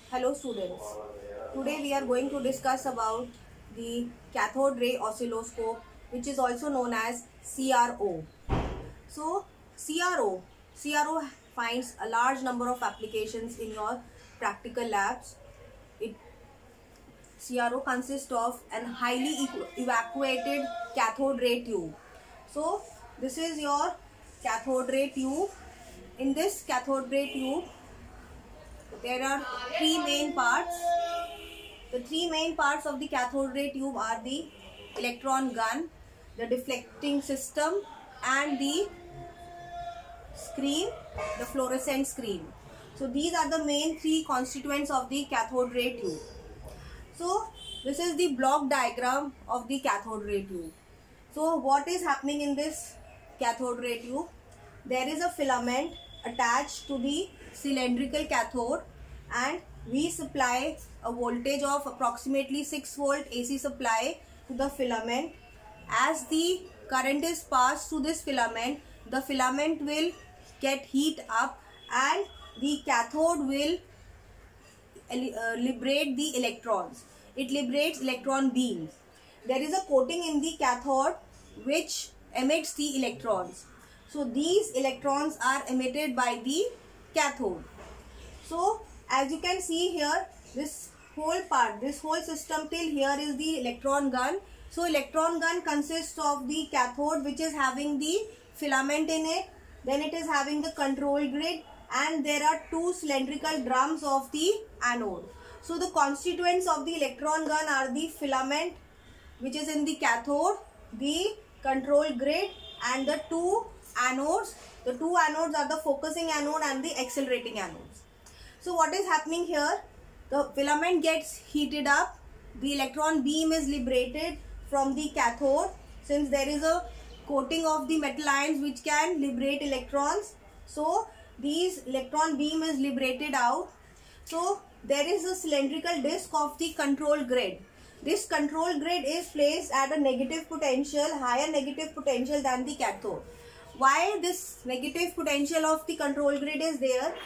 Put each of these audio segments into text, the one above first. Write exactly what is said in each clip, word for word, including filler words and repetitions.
Hello students, today we are going to discuss about the cathode ray oscilloscope, which is also known as C R O. So C R O, C R O finds a large number of applications in your practical labs. It C R O consists of an highly evacuated cathode ray tube. So this is your cathode ray tube. In this cathode ray tube, there are three main parts. The three main parts of the cathode ray tube are the electron gun, the deflecting system, and the screen, the fluorescent screen. So these are the main three constituents of the cathode ray tube. So this is the block diagram of the cathode ray tube. So what is happening in this cathode ray tube? There is a filament attached to the cylindrical cathode, and we supply a voltage of approximately six volt A C supply to the filament. As the current is passed through this filament, the filament will get heat up and the cathode will uh, liberate the electrons. It liberates electron beams. There is a coating in the cathode which emits the electrons. So these electrons are emitted by the cathode. So as you can see here, this whole part, this whole system till here is the electron gun. So electron gun consists of the cathode, which is having the filament in it. Then it is having the control grid, and there are two cylindrical drums of the anode. So the constituents of the electron gun are the filament, which is in the cathode, the control grid, and the two anodes. The two anodes are the focusing anode and the accelerating anodes. So what is happening here? The filament gets heated up. The electron beam is liberated from the cathode, since there is a coating of the metal ions which can liberate electrons. So these electron beam is liberated out. So there is a cylindrical disc of the control grid. This control grid is placed at a negative potential, higher negative potential than the cathode. Why this negative potential of the control grid is there?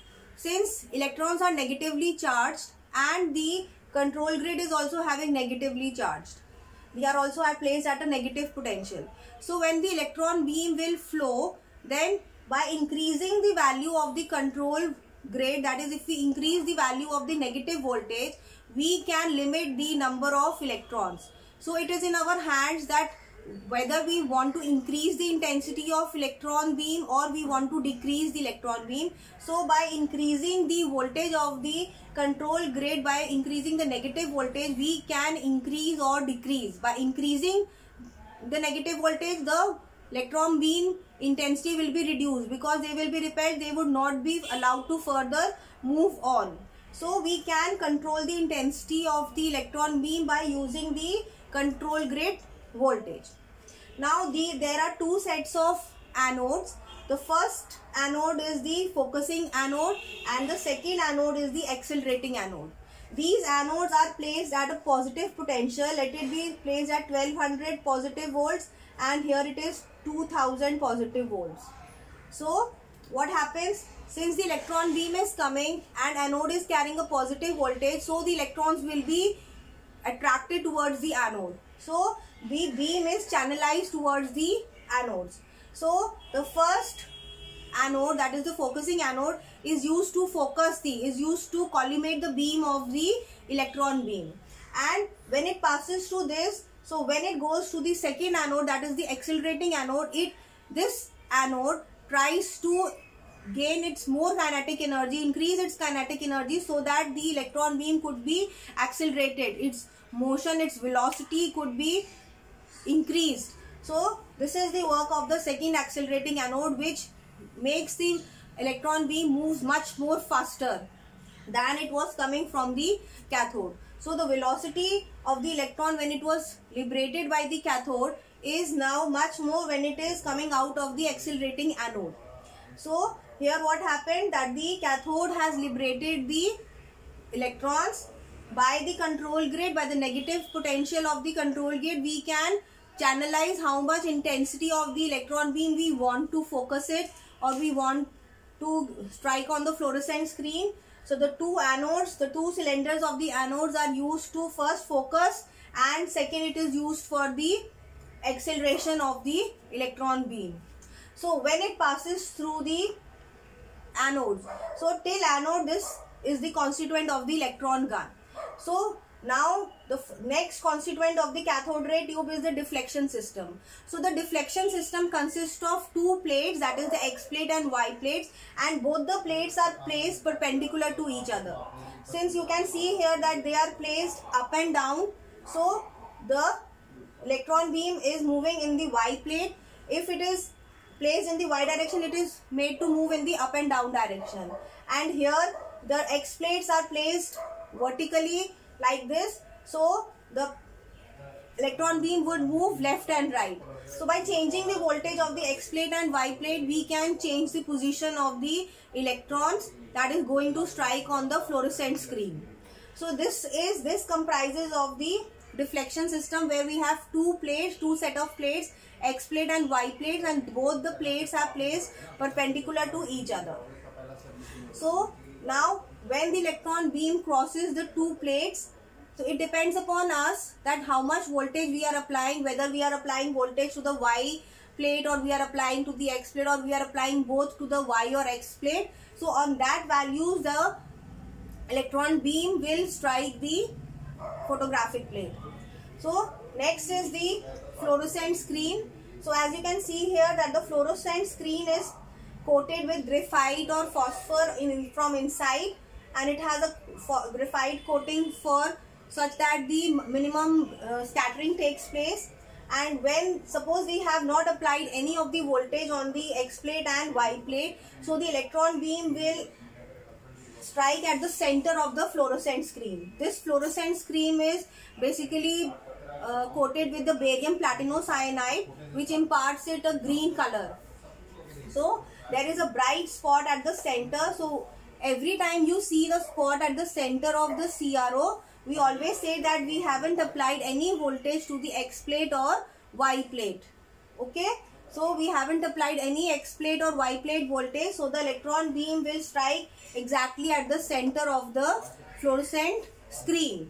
Since electrons are negatively charged and the control grid is also having negatively charged, they are also placed at a negative potential. So when the electron beam will flow, then by increasing the value of the control grid, that is, if we increase the value of the negative voltage, we can limit the number of electrons. So it is in our hands that whether we want to increase the intensity of electron beam or we want to decrease the electron beam. So by increasing the voltage of the control grid, by increasing the negative voltage, we can increase or decrease. By increasing the negative voltage, the electron beam intensity will be reduced, because they will be repelled, they would not be allowed to further move on. So we can control the intensity of the electron beam by using the control grid voltage. Now the there are two sets of anodes. The first anode is the focusing anode and the second anode is the accelerating anode. These anodes are placed at a positive potential. Let it be placed at twelve hundred positive volts, and here it is two thousand positive volts. So what happens? Since the electron beam is coming and anode is carrying a positive voltage, so the electrons will be attracted towards the anode. So the beam is channelized towards the anodes. So the first anode, that is the focusing anode, is used to focus the, is used to collimate the beam of the electron beam. And when it passes through this, so when it goes to the second anode, that is the accelerating anode, it, this anode tries to gain its more kinetic energy, increase its kinetic energy, so that the electron beam could be accelerated. Its motion, its velocity could be increased. So this is the work of the second accelerating anode, which makes the electron beam moves much more faster than it was coming from the cathode. So the velocity of the electron when it was liberated by the cathode is now much more when it is coming out of the accelerating anode. So here what happened, that the cathode has liberated the electrons. By the control grid, by the negative potential of the control grid, we can channelize how much intensity of the electron beam we want to focus it or we want to strike on the fluorescent screen. So the two anodes, the two cylinders of the anodes are used to first focus, and second it is used for the acceleration of the electron beam. So when it passes through the anode, so till anode this is the constituent of the electron gun. So now the next constituent of the cathode ray tube is the deflection system. So the deflection system consists of two plates, that is the X plate and Y plates, and both the plates are placed perpendicular to each other. Since you can see here that they are placed up and down, so the electron beam is moving in the Y plate. If it is placed in the Y direction, it is made to move in the up and down direction. And here the X plates are placed vertically like this, so the electron beam would move left and right. So by changing the voltage of the X plate and Y plate, we can change the position of the electrons that is going to strike on the fluorescent screen. So this is this comprises of the deflection system, where we have two plates, two set of plates, X plate and Y plates, and both the plates are placed perpendicular to each other. So now when the electron beam crosses the two plates, so it depends upon us that how much voltage we are applying, whether we are applying voltage to the Y plate or we are applying to the X plate, or we are applying both to the Y or X plate. So on that values the electron beam will strike the photographic plate. So next is the fluorescent screen. So as you can see here that the fluorescent screen is coated with graphite or phosphor in, from inside, and it has a graphite coating for such that the minimum uh, scattering takes place. And when suppose we have not applied any of the voltage on the X plate and Y plate, so the electron beam will strike at the center of the fluorescent screen. This fluorescent screen is basically uh, coated with the barium platinocyanide, which imparts it a green color. So there is a bright spot at the center. So every time you see the spot at the center of the C R O, we always say that we haven't applied any voltage to the X plate or Y plate. Okay, so we haven't applied any X plate or Y plate voltage, so the electron beam will strike exactly at the center of the fluorescent screen.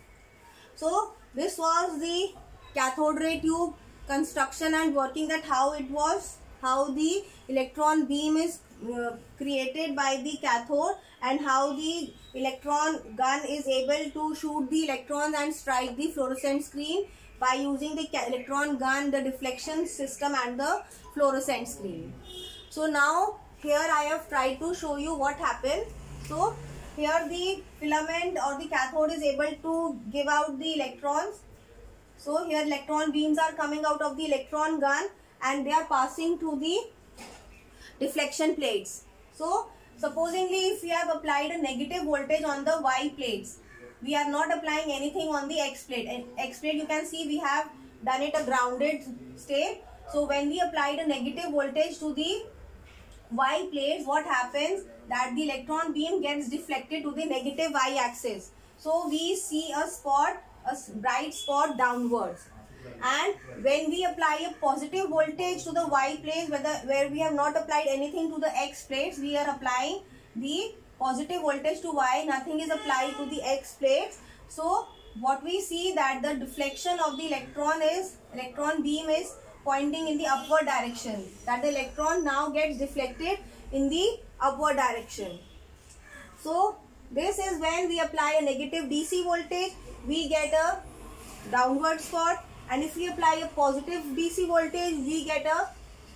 So this was the cathode ray tube construction and working, that how it was, how the electron beam is uh, created by the cathode, and how the electron gun is able to shoot the electrons and strike the fluorescent screen by using the electron gun, the deflection system and the fluorescent screen. So now here I have tried to show you what happened. So here the filament or the cathode is able to give out the electrons. So here electron beams are coming out of the electron gun and they are passing to the deflection plates. So supposingly if we have applied a negative voltage on the Y plates, we are not applying anything on the X plate. And X plate, you can see we have done it a grounded state. So when we applied a negative voltage to the Y plates, what happens? That the electron beam gets deflected to the negative Y axis. So we see a spot, a bright spot downwards. And when we apply a positive voltage to the Y plates, whether where we have not applied anything to the X plates, we are applying the positive voltage to Y, nothing is applied to the X plates. So what we see that the deflection of the electron is, electron beam is pointing in the upward direction, that the electron now gets deflected in the upward direction. So this is when we apply a negative D C voltage, we get a downward spot, and if we apply a positive D C voltage, we get a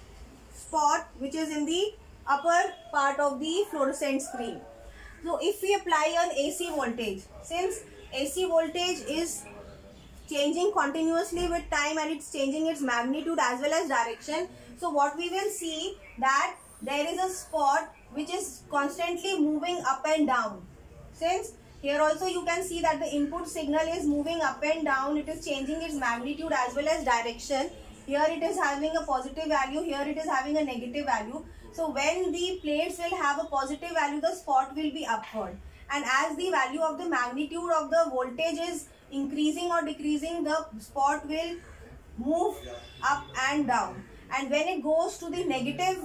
spot which is in the upper part of the fluorescent screen. So if we apply an A C voltage, since A C voltage is changing continuously with time and it's changing its magnitude as well as direction, so what we will see that there is a spot which is constantly moving up and down. Since here also you can see that the input signal is moving up and down, it is changing its magnitude as well as direction. Here it is having a positive value, here it is having a negative value. So when the plates will have a positive value, the spot will be upward. And as the value of the magnitude of the voltage is increasing or decreasing, the spot will move up and down. And when it goes to the negative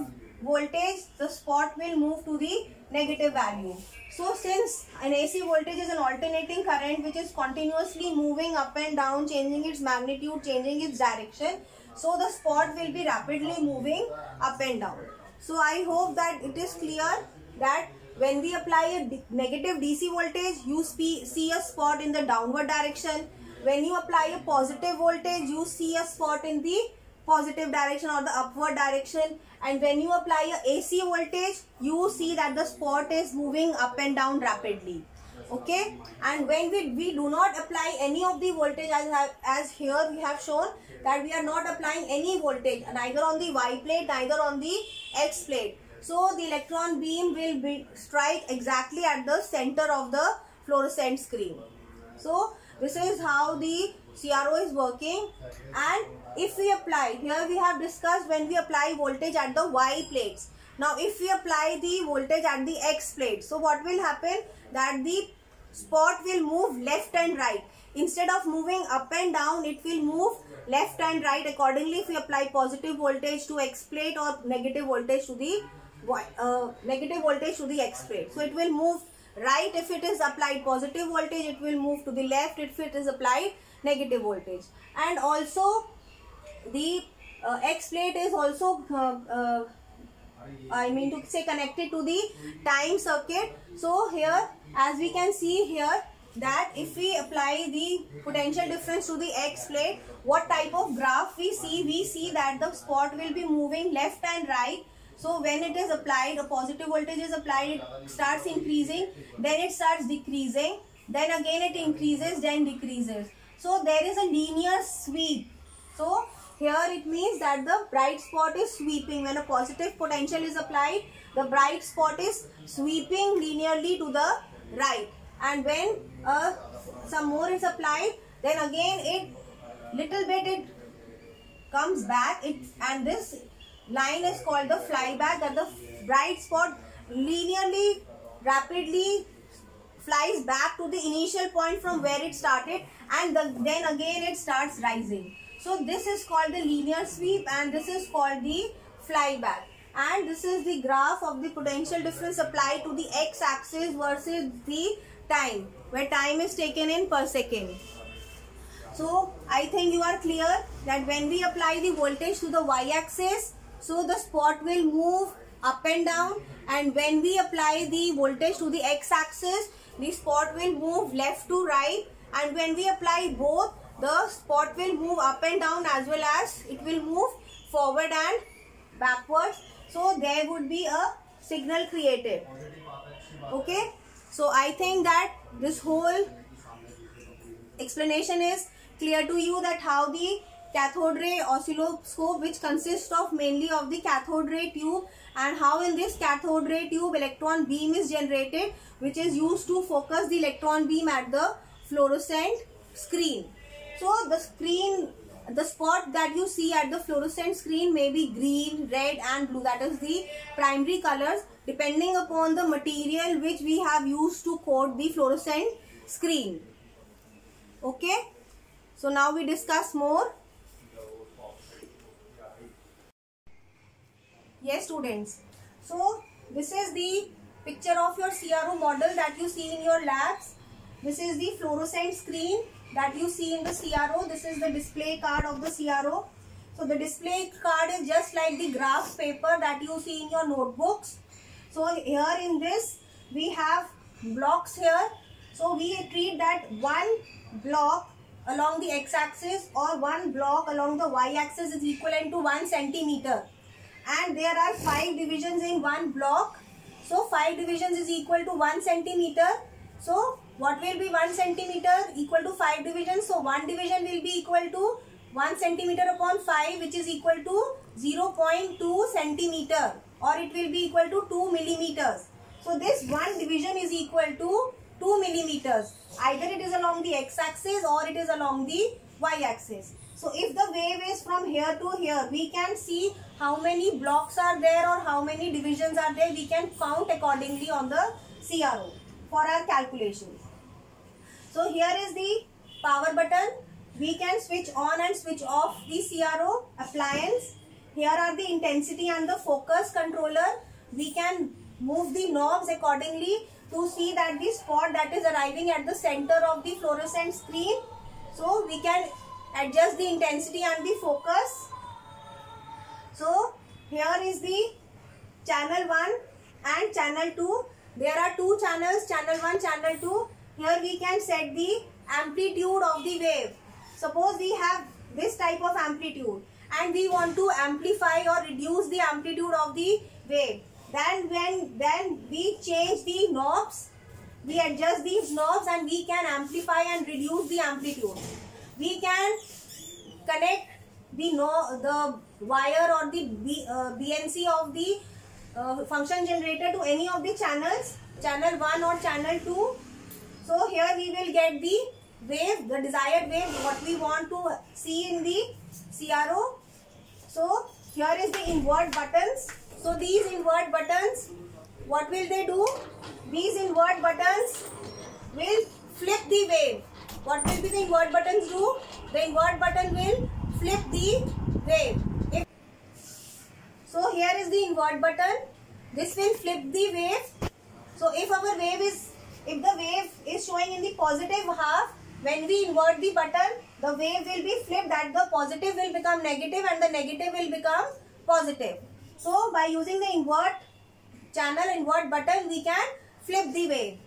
voltage, the spot will move to the negative value. So since an A C voltage is an alternating current which is continuously moving up and down, changing its magnitude, changing its direction, so the spot will be rapidly moving up and down. So I hope that it is clear that when we apply a negative D C voltage, you see a spot in the downward direction. When you apply a positive voltage, you see a spot in the positive direction or the upward direction. And when you apply a A C voltage, you see that the spot is moving up and down rapidly. Okay, and when we, we do not apply any of the voltage, as, have, as here we have shown that we are not applying any voltage, neither on the Y plate, neither on the X plate. So the electron beam will be strike exactly at the center of the fluorescent screen. So this is how the C R O is working. And if we apply, here we have discussed when we apply voltage at the Y plates. Now if we apply the voltage at the X plate, so what will happen? That the spot will move left and right. Instead of moving up and down, it will move left and right accordingly if we apply positive voltage to X plate or negative voltage to the uh, negative voltage to the X plate. So it will move right if it is applied positive voltage, it will move to the left if it is applied negative voltage. And also the uh, X plate is also uh, uh, I mean to say connected to the time circuit. So here, as we can see here, that if we apply the potential difference to the X plate, what type of graph we see? We see that the spot will be moving left and right. So when it is applied, a positive voltage is applied, it starts increasing, then it starts decreasing, then again it increases, then decreases. So there is a linear sweep. So here it means that the bright spot is sweeping. When a positive potential is applied, the bright spot is sweeping linearly to the right. And when uh, some more is applied, then again it little bit it comes back, it and this line is called the flyback, that the bright spot linearly, rapidly flies back to the initial point from where it started, and the, then again it starts rising. So this is called the linear sweep and this is called the flyback. And this is the graph of the potential difference applied to the x-axis versus the time, where time is taken in per second. So I think you are clear that when we apply the voltage to the y-axis, so the spot will move up and down, and when we apply the voltage to the x-axis, the spot will move left to right, and when we apply both, the spot will move up and down as well as it will move forward and backwards. So there would be a signal created. Okay. So I think that this whole explanation is clear to you, that how the cathode ray oscilloscope, which consists of mainly of the cathode ray tube, and how in this cathode ray tube electron beam is generated, which is used to focus the electron beam at the fluorescent screen. So the screen, the spot that you see at the fluorescent screen may be green, red and blue. That is the primary colors depending upon the material which we have used to coat the fluorescent screen. Okay. So now we discuss more. Yes students. So this is the picture of your C R O model that you see in your labs. This is the fluorescent screen that you see in the C R O. This is the display card of the C R O. So the display card is just like the graph paper that you see in your notebooks. So here in this we have blocks here. So we treat that one block along the x-axis or one block along the y-axis is equivalent to one centimeter. And there are five divisions in one block. So five divisions is equal to one centimeter. So what will be one centimeter equal to five divisions? So one division will be equal to one centimeter upon five, which is equal to zero point two centimeter, or it will be equal to two millimeters. So this one division is equal to two millimeters. Either it is along the x-axis or it is along the y-axis. So if the wave is from here to here, we can see how many blocks are there or how many divisions are there. We can count accordingly on the C R O for our calculations. So here is the power button. We can switch on and switch off the C R O appliance. here are the intensity and the focus controller. We can move the knobs accordingly to see that the spot that is arriving at the center of the fluorescent screen. So we can adjust the intensity and the focus. So here is the channel one and channel two. There are two channels, channel one, channel two. Here we can set the amplitude of the wave. Suppose we have this type of amplitude and we want to amplify or reduce the amplitude of the wave. Then when then we change the knobs, we adjust these knobs and we can amplify and reduce the amplitude. We can connect the no the wire or the B, uh, B N C of the uh, function generator to any of the channels, channel one or channel two. So here we will get the wave, the desired wave, what we want to see in the C R O. So here is the invert buttons. So these invert buttons, what will they do? These invert buttons will flip the wave. What will be the invert buttons do? The invert button will flip the wave. If so here is the invert button. This will flip the wave. So if our wave is, if the wave is showing in the positive half, when we invert the button, the wave will be flipped, that the positive will become negative and the negative will become positive. So by using the invert channel, invert button, we can flip the wave.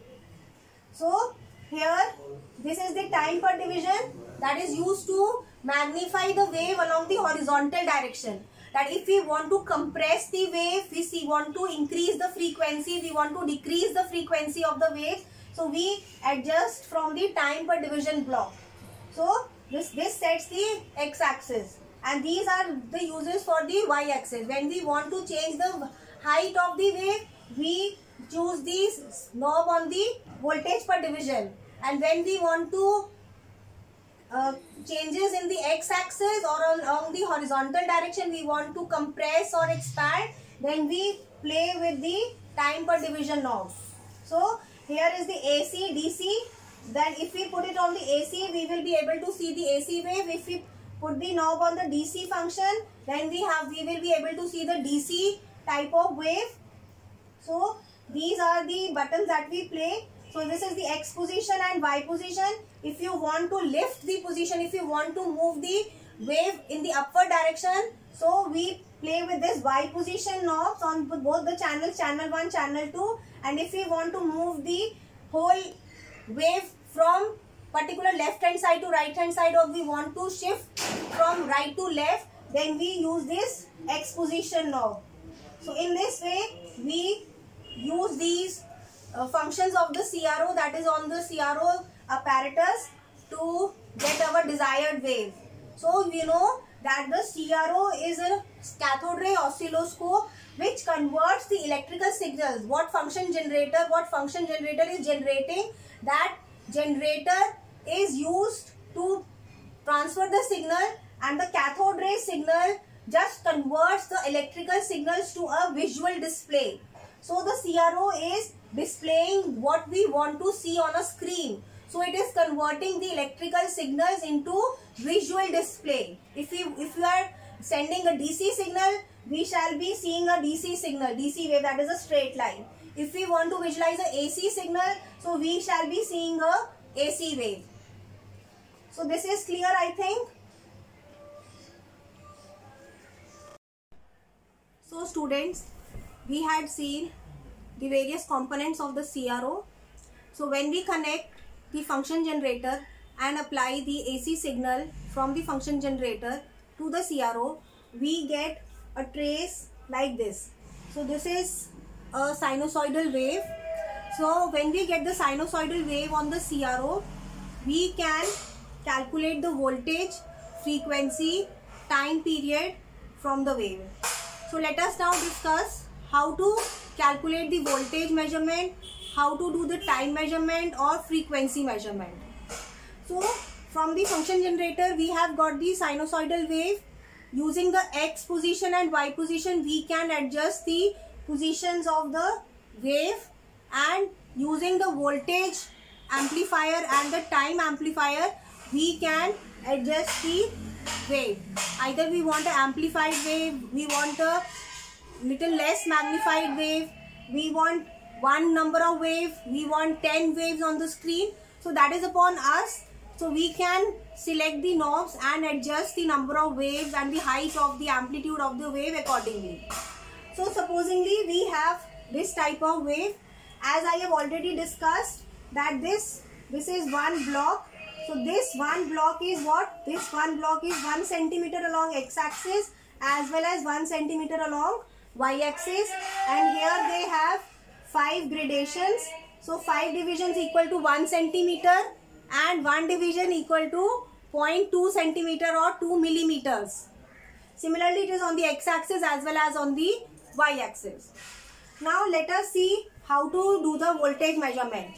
So here this is the time per division that is used to magnify the wave along the horizontal direction. That if we want to compress the wave, we see want to increase the frequency, we want to decrease the frequency of the wave. So we adjust from the time per division block. So this, this sets the x-axis and these are the uses for the y-axis. When we want to change the height of the wave, we choose this knob on the voltage per division. And when we want to uh, changes in the x-axis or on, on the horizontal direction, we want to compress or expand, then we play with the time per division knob. So here is the A C, D C. Then if we put it on the A C, we will be able to see the A C wave. If we put the knob on the D C function, then we have we will be able to see the D C type of wave. So these are the buttons that we play. So this is the X position and Y position. If you want to lift the position, if you want to move the wave in the upward direction, so we play with this Y position knobs on both the channels, channel one, channel two. And if we want to move the whole wave from particular left hand side to right hand side, or we want to shift from right to left, then we use this X position knob. So in this way we use these uh, functions of the C R O, that is on the C R O apparatus, to get our desired wave. So you know that the C R O is a cathode ray oscilloscope which converts the electrical signals. What function generator, what function generator is generating, that generator is used to transfer the signal, and the cathode ray signal just converts the electrical signals to a visual display. So the C R O is displaying what we want to see on a screen. So it is converting the electrical signals into visual display. If we if we are sending a D C signal, we shall be seeing a D C signal, D C wave, that is a straight line. If we want to visualize a A C signal, so we shall be seeing a A C wave. So this is clear, I think. So students, we had seen the various components of the C R O. So when we connect the function generator and apply the A C signal from the function generator to the C R O, we get a trace like this. So this is a sinusoidal wave. So when we get the sinusoidal wave on the C R O, we can calculate the voltage, frequency, time period from the wave. So let us now discuss how to calculate the voltage measurement, how to do the time measurement or frequency measurement. So from the function generator, we have got the sinusoidal wave. Using the X position and Y position, we can adjust the positions of the wave, and using the voltage amplifier and the time amplifier, we can adjust the wave. Either we want an amplified wave, we want a little less magnified wave, we want one number of waves, we want ten waves on the screen. So that is upon us. So we can select the knobs and adjust the number of waves and the height of the amplitude of the wave accordingly. So supposingly we have this type of wave, as I have already discussed that this this is one block. So this one block is what? This one block is one centimeter along x-axis as well as one centimeter along y-axis, and here they have five gradations. So five divisions equal to one centimeter and one division equal to zero point two centimeter or two millimeters. Similarly, it is on the x-axis as well as on the y-axis. Now let us see how to do the voltage measurement.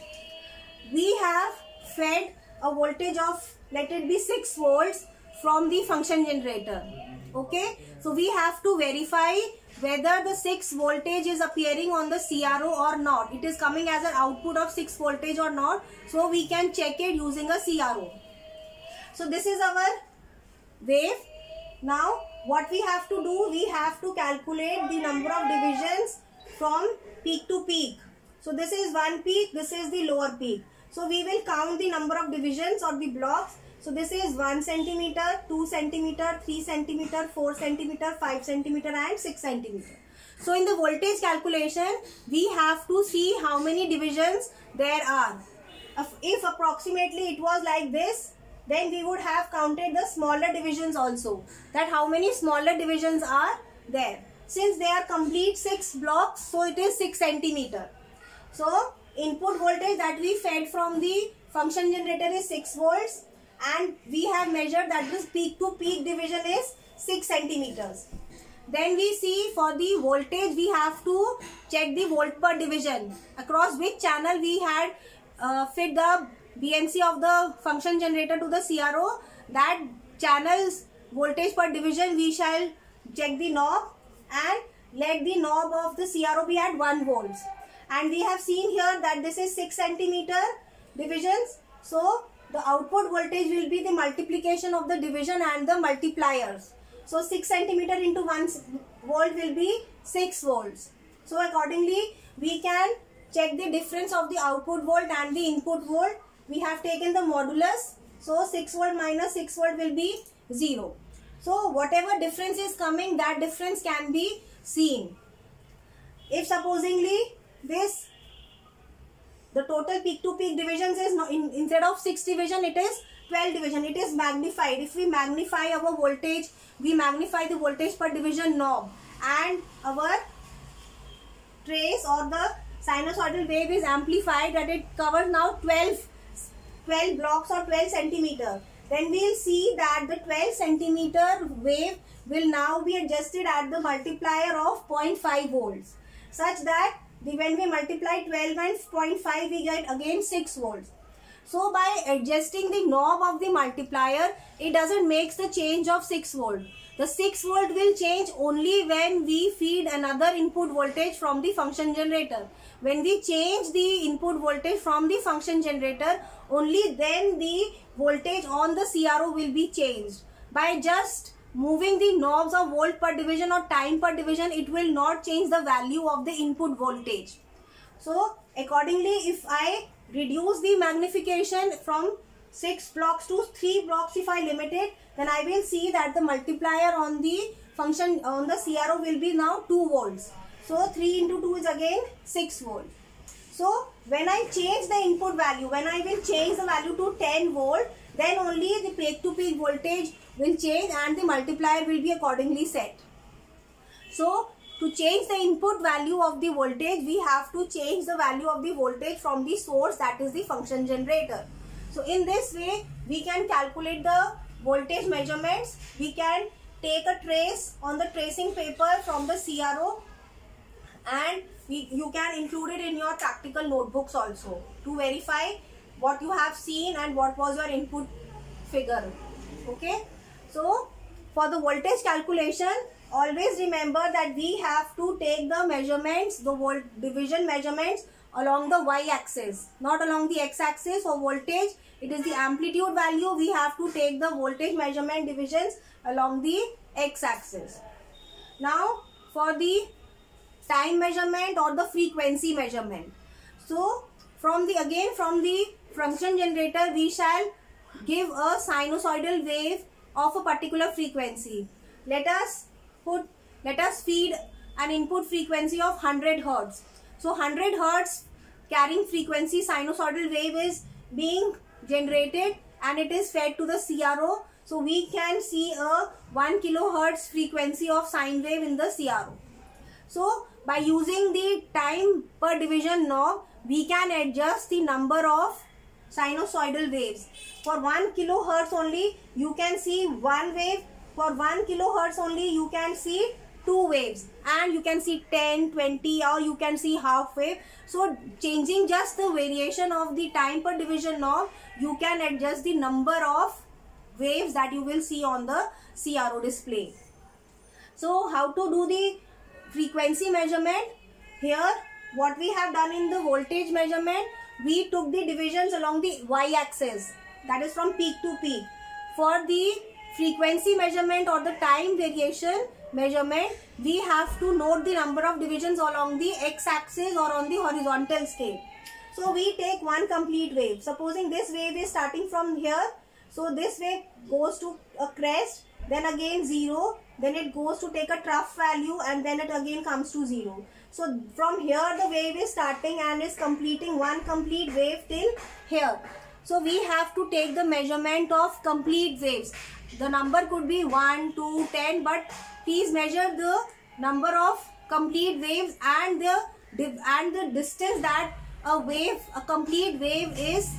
We have fed a voltage of, let it be six volts from the function generator. Okay, so we have to verify whether the six voltage is appearing on the C R O or not. It is coming as an output of six voltage or not. So we can check it using a C R O. So this is our wave. Now what we have to do, we have to calculate the number of divisions from peak to peak. So this is one peak, this is the lower peak. So we will count the number of divisions or the blocks. So this is one centimeter, two centimeter, three centimeter, four centimeter, five centimeter and six centimeter. So in the voltage calculation, we have to see how many divisions there are. If approximately it was like this, then we would have counted the smaller divisions also. That how many smaller divisions are there. Since they are complete six blocks, so it is six centimeter. So input voltage that we fed from the function generator is six volts, and we have measured that this peak to peak division is six centimeters. Then we see for the voltage we have to check the volt per division, across which channel we had uh, fit the B N C of the function generator to the C R O. That channel's voltage per division we shall check the knob and let the knob of the C R O be at one volts. And we have seen here that this is six centimeter divisions. So the output voltage will be the multiplication of the division and the multipliers. So six centimeter into one volt will be six volts. So accordingly we can check the difference of the output volt and the input volt. We have taken the modulus. So six volt minus six volt will be zero. So whatever difference is coming, that difference can be seen. If supposingly this, the total peak to peak divisions is no, in, instead of six division it is twelve division. It is magnified. If we magnify our voltage, we magnify the voltage per division knob, and our trace or the sinusoidal wave is amplified, that it covers now twelve, twelve blocks or twelve centimeter. Then we will see that the twelve centimeter wave will now be adjusted at the multiplier of zero point five volts, such that the, when we multiply twelve and zero point five, we get again six volts. So by adjusting the knob of the multiplier, it doesn't make the change of six volt. The six volt will change only when we feed another input voltage from the function generator. When we change the input voltage from the function generator, only then the voltage on the C R O will be changed. By just moving the knobs of volt per division or time per division, it will not change the value of the input voltage. So accordingly, if I reduce the magnification from six blocks to three blocks, if I limit it, then I will see that the multiplier on the function on the C R O will be now two volts. So three into two is again six volt. So when I change the input value, when I will change the value to ten volt, then only the peak to peak voltage will change and the multiplier will be accordingly set. So to change the input value of the voltage, we have to change the value of the voltage from the source, that is the function generator. So in this way, we can calculate the voltage measurements. We can take a trace on the tracing paper from the C R O, and we, you can include it in your practical notebooks also to verify what you have seen and what was your input figure. Okay. So for the voltage calculation, always remember that we have to take the measurements, the volt division measurements along the y-axis, not along the x-axis. For voltage, it is the amplitude value. We have to take the voltage measurement divisions along the x-axis. Now, for the time measurement or the frequency measurement. So, from the again from the function generator, we shall give a sinusoidal wave of a particular frequency. Let us put, let us feed an input frequency of one hundred hertz. So one hundred hertz carrying frequency sinusoidal wave is being generated and it is fed to the C R O. So we can see a one kilohertz frequency of sine wave in the C R O. So by using the time per division knob, we can adjust the number of sinusoidal waves. For one kilohertz only, you can see one wave. For one kilohertz only, you can see two waves, and you can see ten, twenty, or you can see half wave. So changing just the variation of the time per division knob, you can adjust the number of waves that you will see on the C R O display. So how to do the frequency measurement? Here what we have done in the voltage measurement, we took the divisions along the y-axis, that is from peak to peak. For the frequency measurement or the time variation measurement, we have to note the number of divisions along the x-axis or on the horizontal scale. So we take one complete wave. Supposing this wave is starting from here, so this wave goes to a crest, then again zero, then it goes to take a trough value, and then it again comes to zero. So from here the wave is starting and is completing one complete wave till here. So we have to take the measurement of complete waves. The number could be one, two, ten, but please measure the number of complete waves and the and the distance that a wave, a complete wave is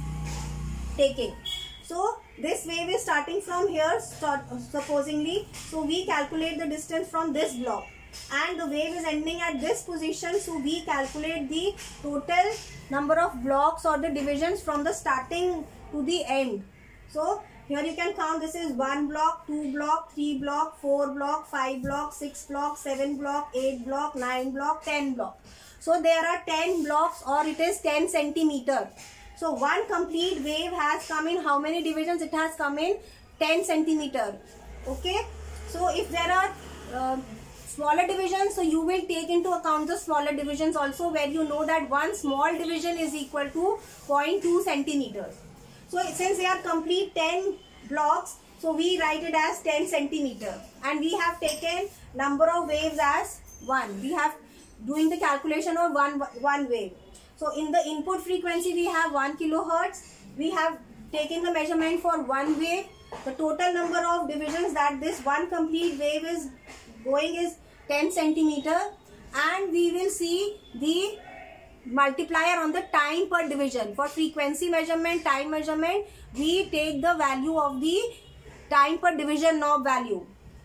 taking. So this wave is starting from here, start, supposingly. So we calculate the distance from this block, and the wave is ending at this position. So we calculate the total number of blocks or the divisions from the starting to the end. So here you can count, this is one block, two block, three block, four block, five block, six block, seven block, eight block, nine block, ten block. So there are ten blocks, or it is ten centimeter. So one complete wave has come in how many divisions? It has come in ten centimeter. Okay. So if there are uh, smaller divisions, so you will take into account the smaller divisions also, where you know that one small division is equal to zero point two centimeters. So since they are complete ten blocks, so we write it as ten centimeter, and we have taken number of waves as one. We have doing the calculation of one one wave. So in the input frequency we have one kilohertz. We have taken the measurement for one wave. The total number of divisions that this one complete wave is going is ten centimeter, and we will see the multiplier on the time per division. For frequency measurement, time measurement, we take the value of the time per division knob value.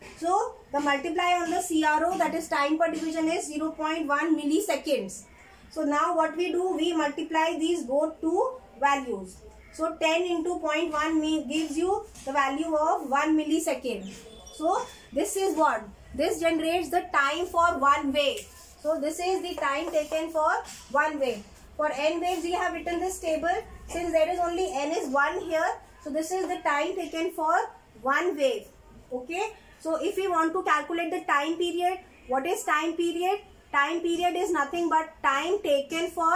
So the multiplier on the C R O, that is time per division, is zero point one milliseconds. So now what we do, we multiply these both two values. So ten into zero point one gives you the value of one millisecond. So this is what? This generates the time for one wave. So this is the time taken for one wave. For n waves we have written this table. Since there is only n is one here, so this is the time taken for one wave. Okay. So if we want to calculate the time period, what is time period? Time period is nothing but time taken for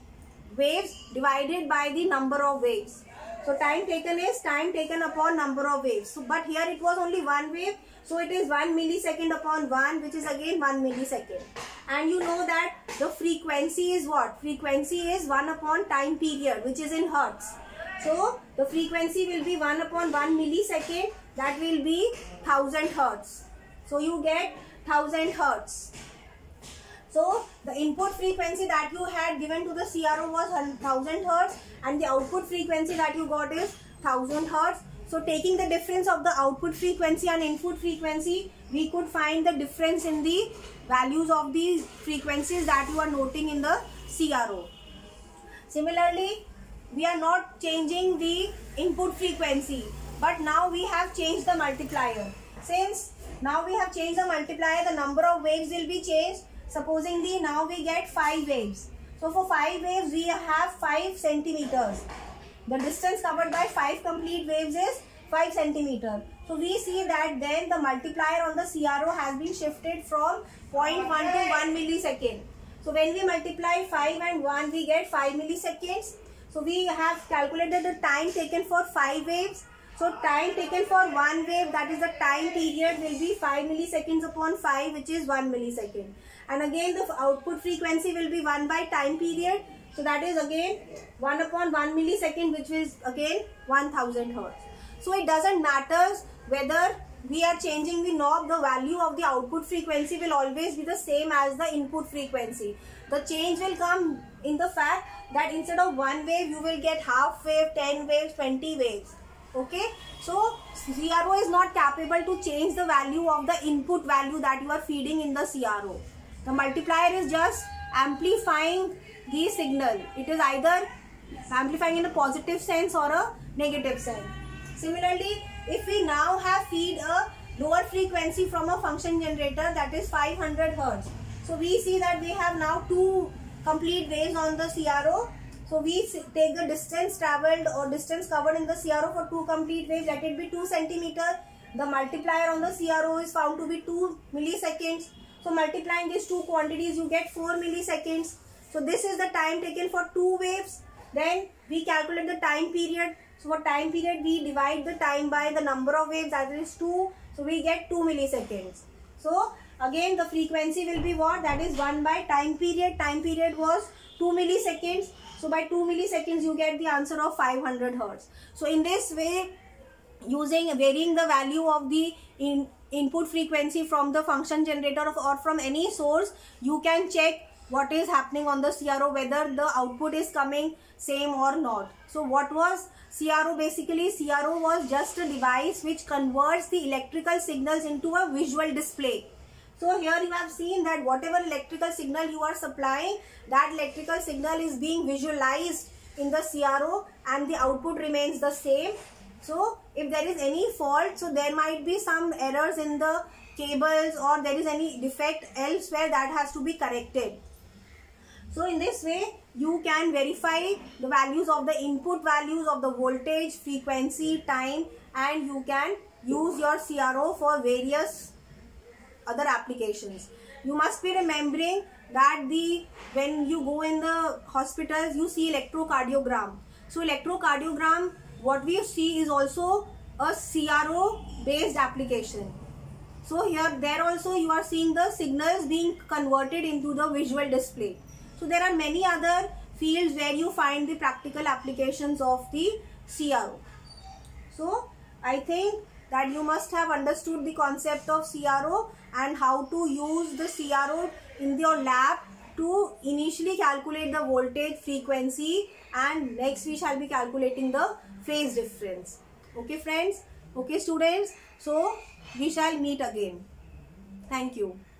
waves divided by the number of waves. So time taken is time taken upon number of waves. So but here it was only one wave, so it is one millisecond upon one, which is again one millisecond. And you know that the frequency is what? Frequency is one upon time period, which is in hertz. So the frequency will be one upon one millisecond, that will be one thousand hertz. So you get one thousand hertz. So the input frequency that you had given to the C R O was one thousand hertz, and the output frequency that you got is one thousand hertz. So taking the difference of the output frequency and input frequency, we could find the difference in the values of these frequencies that you are noting in the C R O. Similarly, we are not changing the input frequency, but now we have changed the multiplier. Since Now we have changed the multiplier. The number of waves will be changed. Supposingly now we get five waves. So for five waves we have five centimeters. The distance covered by five complete waves is five centimeters. So we see that then the multiplier on the C R O has been shifted from zero point one to one millisecond. So when we multiply five and one, we get five milliseconds. So we have calculated the time taken for five waves. So time taken for one wave, that is the time period, will be five milliseconds upon five, which is one millisecond. And again the output frequency will be one by time period. So that is again one upon one millisecond, which is again one thousand hertz. So it doesn't matter whether we are changing the knob, the value of the output frequency will always be the same as the input frequency. The change will come in the fact that instead of one wave, you will get half wave, ten waves, twenty waves. Okay, so C R O is not capable to change the value of the input value that you are feeding in the C R O. The multiplier is just amplifying the signal. It is either amplifying in a positive sense or a negative sense. Similarly, if we now have feed a lower frequency from a function generator, that is five hundred hertz. So we see that we have now two complete waves on the C R O. So we take the distance traveled or distance covered in the C R O for two complete waves, let it be two centimeters. The multiplier on the C R O is found to be two milliseconds. So multiplying these two quantities, you get four milliseconds. So this is the time taken for two waves. Then we calculate the time period. So for time period, we divide the time by the number of waves, that is two. So we get two milliseconds. So again the frequency will be what? That is one by time period. Time period was two milliseconds. So by two milliseconds you get the answer of five hundred hertz. So in this way, using varying the value of the in, input frequency from the function generator or from any source, you can check what is happening on the C R O, whether the output is coming same or not. So what was C R O? Basically C R O was just a device which converts the electrical signals into a visual display. So here you have seen that whatever electrical signal you are supplying, that electrical signal is being visualized in the C R O and the output remains the same. So if there is any fault, so there might be some errors in the cables or there is any defect elsewhere that has to be corrected. So in this way, you can verify the values of the input values of the voltage, frequency, time, and you can use your C R O for various other applications. You must be remembering that the when you go in the hospitals, you see electrocardiogram. So electrocardiogram, what we see is also a C R O based application. So here there also you are seeing the signals being converted into the visual display. So there are many other fields where you find the practical applications of the C R O. So I think that you must have understood the concept of C R O and how to use the C R O in your lab to initially calculate the voltage, frequency, and next we shall be calculating the phase difference. Okay friends, okay students, so we shall meet again. Thank you.